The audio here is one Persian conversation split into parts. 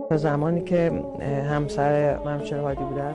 تا زمانی که همسر منوچهر هادی بودن.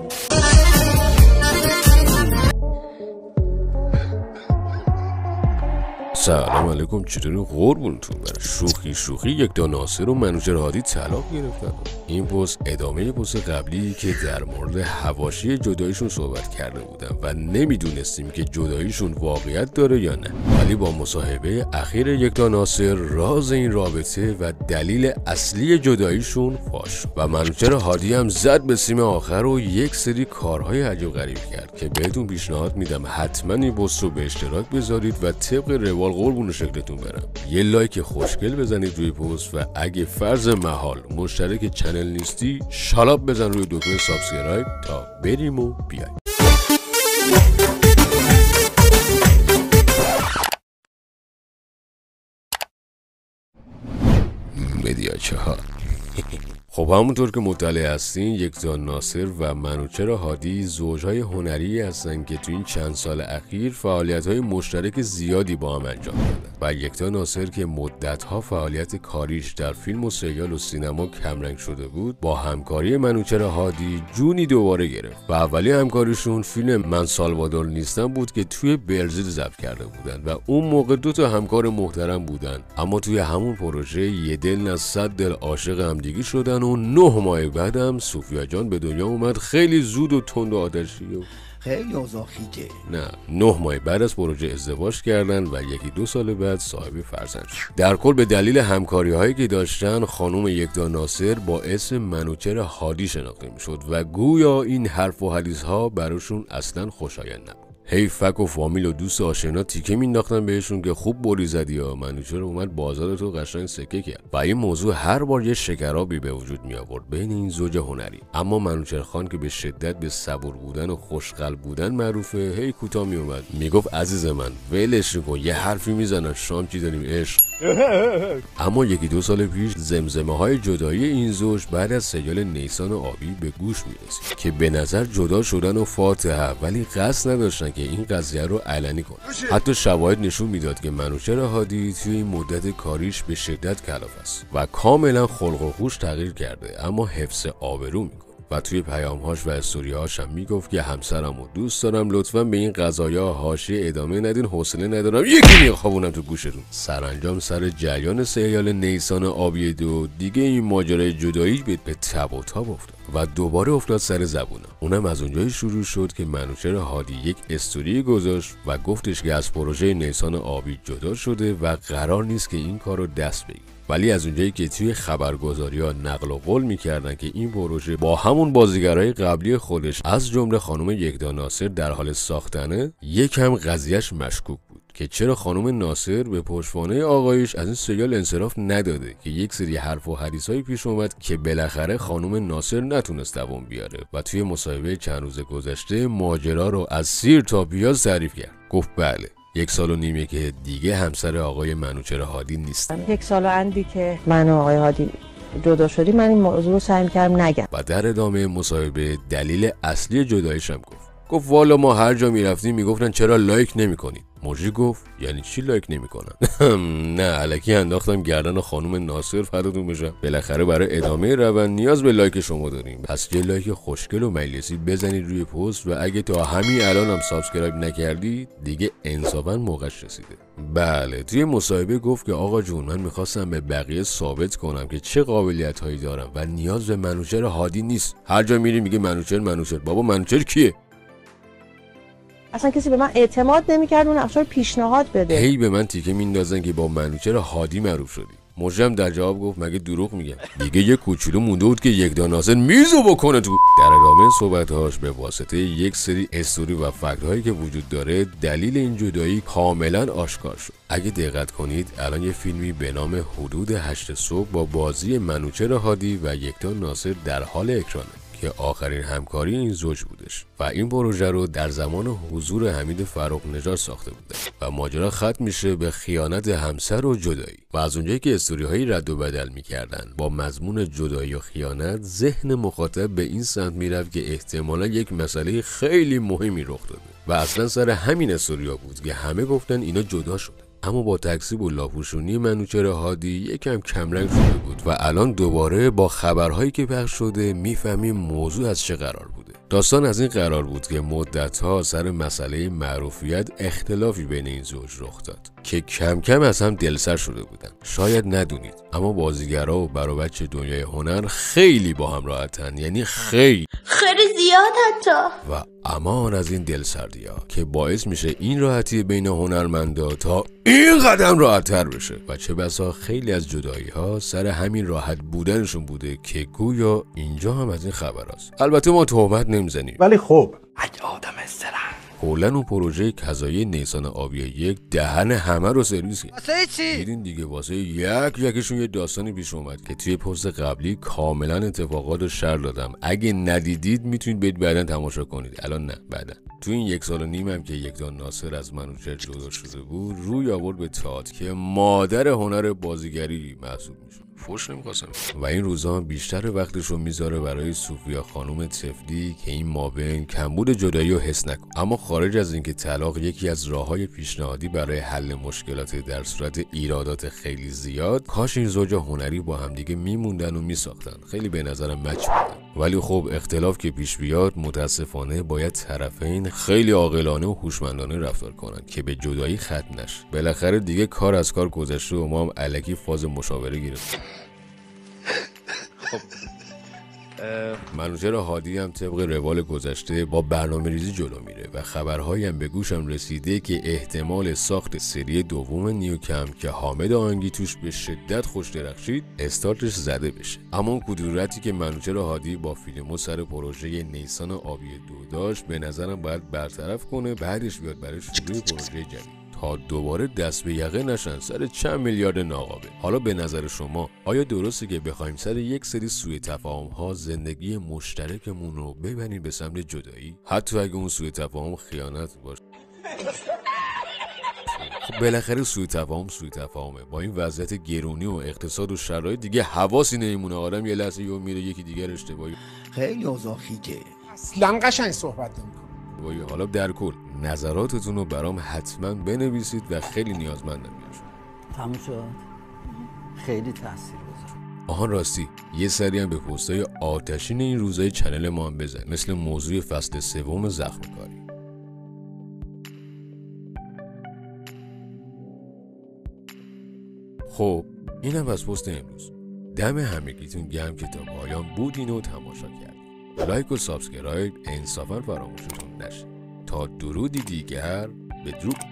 سلام علیکم، چطوری قربونتون برم؟ شوخی یکتا ناصر و منوچهر هادی طلاق گرفتن. این پست ادامه پست قبلی که در مورد حواشی جداییشون صحبت کرده بودم و نمیدونستیم که جداییشون واقعیت داره یا نه، ولی با مصاحبه اخیر یکتا ناصر راز این رابطه و دلیل اصلی جداییشون فاش و منوچهر هادی هم زد به سیم آخر و یک سری کارهای عجیب غریب کرد که بهتون پیشنهاد میدم حتما این پست رو به اشتراک بذارید و طبق روال قربون شکلتون برم یه لایک خوشگل بزنید روی پست و اگه فرض محال مشترک چنل نیستی شالاب بزن روی دکمه سابسکرایب تا بریم و بیایم. مدیا چهار. خب همونطور که مطلع هستین یکتا ناصر و منوچهر هادی زوجهای هنری هستن که تو این چند سال اخیر فعالیت‌های مشترک زیادی با هم انجام دادن و یکتا ناصر که مدت‌ها فعالیت کاریش در فیلم و سریال و سینما کمرنگ شده بود با همکاری منوچهر هادی جونی دوباره گرفت و اولی همکاریشون فیلم من سالوادور نیستم بود که توی برزیل ضبط کرده بودن و اون موقع 2 تا همکار محترم بودن، اما توی همون پروژه یه دل نه 100 دل عاشق همدیگه شدن و 9 ماه بعدم سوفیا جان به دنیا اومد. خیلی زود و تند و آتشی و خیلی اوضاع خیته. نه 9 ماه بعد از پروژه ازدواج کردن و 1-2 سال بعد صاحب فرزند شد. در کل به دلیل همکاری هایی که داشتن خانم یکتا ناصر با اسم منوچهر هادی شناخته میشد و گویا این حرف و حدیث ها براشون اصلا خوشایند نبود. هی فک و فامیل و دوست آشنا تیکه مینداختن بهشون که خوب بری زدی ها، منوچهر اومد بازار تو قشنگ سکه کرد و این موضوع هر بار یه شکرابی به وجود می آورد بین این زوج هنری. اما منوچهر خان که به شدت به صبور بودن و خوشقلب بودن معروفه، هی کوتاه می اومد میگفت عزیز من ولش کن، یه حرفی میزنن شام چی داریم عشق. اما 1-2 سال پیش زمزمه های جدایی این زوج بعد از سریال نیسان آبی به گوش میرسید که به نظر جدا شدن و فاتحه، ولی قصد نداشتن که این قضیه رو علنی کنن. حتی شواهد نشون میداد که منوچهر هادی توی این مدت کاریش به شدت کلافه است و کاملا خلق و خوش تغییر کرده، اما حفظ آبرو میکنه و توی پیام‌هاش و استوری‌هاش هم میگفت که همسرمو دوست دارم، لطفاً به این قضایا حاشیه ادامه ندین، حوصله ندارم یکی میخوابونم تو گوشتون. سرانجام سر جریان سریال نیسان آبی 2 دیگه این ماجرای جدایی به تب و تاب افتاد و دوباره افتاد سر زبونا. اونم از اونجایی شروع شد که منوچهر هادی یک استوری گذاشت و گفتش که از پروژه نیسان آبی جدا شده و قرار نیست که این کارو دست بگیره. ولی از اونجایی که توی خبرگزاری‌ها نقل و قول می‌کردن که این پروژه با همون بازیگرای قبلی خودش از جمله خانم یکتا ناصر در حال ساختنه، یکم قضیهش مشکوک بود که چرا خانم ناصر به پشتوانه آقایش از این سریال انصراف نداده که یک سری حرف و حدیثایی پیش اومد که بالاخره خانم ناصر نتونست دوام بیاره و توی مصاحبه چند روز گذشته ماجرا رو از سیر تا پیاز تعریف کرد. گفت بله 1.5 سال که دیگه همسر آقای منوچهر هادی نیستم. 1 سال و اندی که من و آقای هادی جدا شدیم من این موضوع رو سعی کردم نگم و در ادامه مصاحبه دلیل اصلی جداییش هم گفت والا ما هر جا میرفتیم میگفتن چرا لایک نمیکنید. موجی گفت یعنی چی لایک نمیکنن؟ نه الکی انداختم گردن خانم ناصر فداتون بشم، بالاخره برای ادامه روند نیاز به لایک شما داریم، پس یه لایک خوشگل و مجلسی بزنید روی پست و اگه تا همین الان هم سابسکرایب نکردی دیگه انصافا موقعش رسیده. بله توی مصاحبه گفت که آقا جون من میخواستم به بقیه ثابت کنم که چه قابلیت هایی دارم و نیاز به منوچهر هادی نیست. هر جا میری میگه منوچهر. بابا منوچهر کیه؟ اصلا کسی به من اعتماد نمی‌کرد اون نقشا رو پیشنهاد بده. هی به من تیکه میندازن که با منوچهر هادی معروف شدی. مجرم در جواب گفت مگه دروغ میگم؟ دیگه یه کوچولو مونده بود که یکتا ناصر میزو بکنه تو. در ادامه صحبت‌هاش به واسطه یک سری استوری و فکت هایی که وجود داره دلیل این جدایی کاملا آشکار شد. اگه دقت کنید الان یه فیلمی به نام حدود 8 صبح با بازی منوچهر هادی و یکتا ناصر در حال اکرانه که آخرین همکاری این زوج بودش و این پروژه رو در زمان حضور حمید فرخ نژاد ساخته بوده و ماجرا ختم میشه به خیانت همسر و جدایی و از اونجایی که استوری هایی رد و بدل میکردن با مضمون جدایی و خیانت، ذهن مخاطب به این سمت میرفت که احتمالا یک مسئله خیلی مهمی رخ داده و اصلا سر همین استوریا بود که همه گفتن اینا جدا شده. اما با تکذیب و لاپوشونی منوچهر هادی یکم کمرنگ شده بود و الان دوباره با خبرهایی که پخش شده میفهمیم موضوع از چه قرار بوده. داستان از این قرار بود که مدت‌ها سر مسئله معروفیت اختلافی بین این زوج رخ داد که کم کم از هم دلسر شده بودن. شاید ندونید اما بازیگرا و برا بچه دنیای هنر خیلی با هم راحتن، یعنی خیلی زیاد حتی. و امان از این دلسردی‌ها که باعث میشه این راحتی بین هنرمندا تا این قدم راحت‌تر بشه و چه بسا خیلی از جدایی‌ها سر همین راحت بودنشون بوده که گویا اینجا هم از این خبراست. البته ما تهمت نمیزنیم، ولی خب اگه آدم استرن کلاً اون پروژه کذایی نیسان آبی 1 دهن همه رو سرویس کرد. واسه چی؟ دیدین دیگه واسه یکیشون یه داستانی پیش اومد که توی پست قبلی کاملا اتفاقات رو شرح دادم. اگه ندیدید میتونید برید بعداً تماشا کنید. الان نه، بعداً. تو این 1.5 سال هم که یکتا ناصر از منوچهر جدا شده بود، روی آورد به تئاتر که مادر هنر بازیگری محسوب میشه. فوش نمی‌خواستم و این روزا بیشتر وقتش رو میذاره برای سوفیا خانم طفلی که این مابین کمبود جدایی رو حس نکنه. اما خارج از اینکه طلاق یکی از راههای پیشنهادی برای حل مشکلات در صورت ایرادات خیلی زیاد، کاش این زوج هنری با همدیگه میموندن و میساختن. خیلی به نظرم مچ بودن. ولی خب اختلاف که پیش بیاد متاسفانه باید طرفین خیلی عاقلانه و هوشمندانه رفتار کنن که به جدایی ختم نشه. بالاخره دیگه کار از کار گذشته و ما هم الکی فاز مشاوره گرفتیم. منوچهر هادی هم طبق روال گذشته با برنامه‌ریزی جلو میره و خبرهایی هم به گوشم رسیده که احتمال ساخت سری دوم نیوکم که حامد آهنگی توش به شدت خوش درخشید استارتش زده بشه. اما اون کدورتی که منوچهر هادی با فیلمو سر پروژه نیسان آبی 2 داشت به نظرم باید برطرف کنه، بعدش بیاد برای شروع پروژه جدید تا دوباره دست به یقه نشن سر چند میلیارد ناقابل. حالا به نظر شما آیا درسته که بخوایم سر یک سری سوء تفاهم ها زندگی مشترکمون رو ببریم به سمت جدایی، حتی اگه اون سوء تفاهم خیانت باشه؟ خب بالاخره سوء تفاهمه. با این وضعیت گرونی و اقتصاد و شرایط دیگه حواسی نمیمونه. آدم یه لحظه یهو میره یکی دیگر اشتباهی خیلی اوضاع خیجه. اصلا قشنگ صحبت نمی‌کنه. حالا در کل نظراتتون رو برام حتما بنویسید و خیلی نیازمندم میشم. تموم شد. خیلی تاثیرگذار. آهان راستی یه سری هم به پستای آتشین این روزای چنل ما هم بزن، مثل موضوع فصل 3 زخم کاری. خب اینم از پست امروز. دم همگیتون گرم که تا پایان بودین و تماشا کردین. لایک و سابسکرایب انصافا فراموشتون نشه. تا درودی دیگر، بدرود.